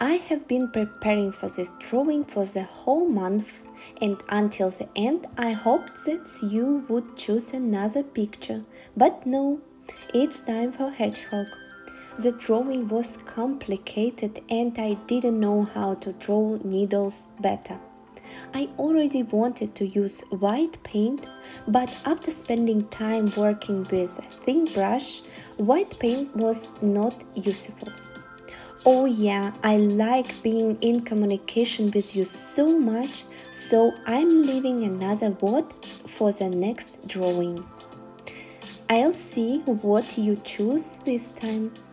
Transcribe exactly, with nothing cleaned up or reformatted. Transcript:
I have been preparing for this drawing for the whole month, and until the end I hoped that you would choose another picture, but no, it's time for hedgehog. The drawing was complicated and I didn't know how to draw needles better. I already wanted to use white paint, but after spending time working with a thin brush, white paint was not useful. Oh yeah, I like being in communication with you so much, so I'm leaving another word for the next drawing. I'll see what you choose this time.